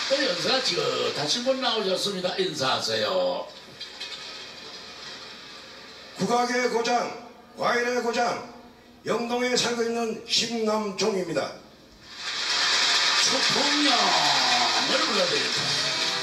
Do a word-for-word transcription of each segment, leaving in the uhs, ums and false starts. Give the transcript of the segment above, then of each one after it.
또 연세가 지긋하신 분 나오셨습니다. 인사하세요. 국악의 고장, 과일의 고장, 영동에 살고 있는 심남종입니다. 초풍령을 불러드립니다.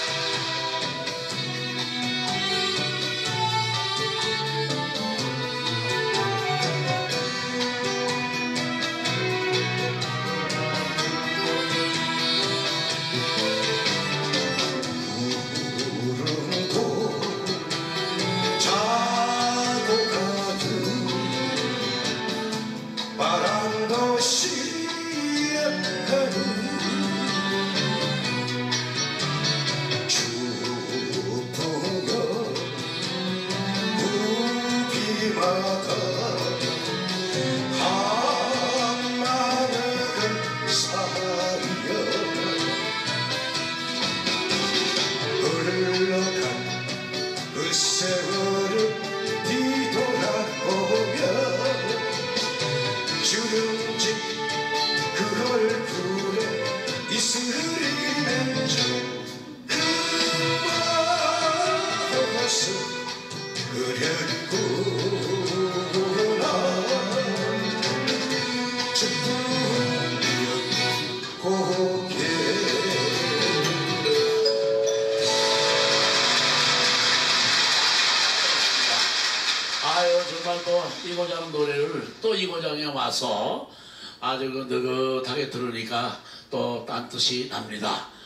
바람도 시력하는 추풍여 무비마다 한마음을 살려 흘러간 그 세월을 뒤돌아보며 주름진 그 얼굴에 이슬이 맺혀 그 마음에서 그랬구나. 주풍년 고개 아유 정말 뭐 이고장 노래를 또 이고장에 와서 아주 그 느긋하게 들으니까 또 딴 뜻이 납니다.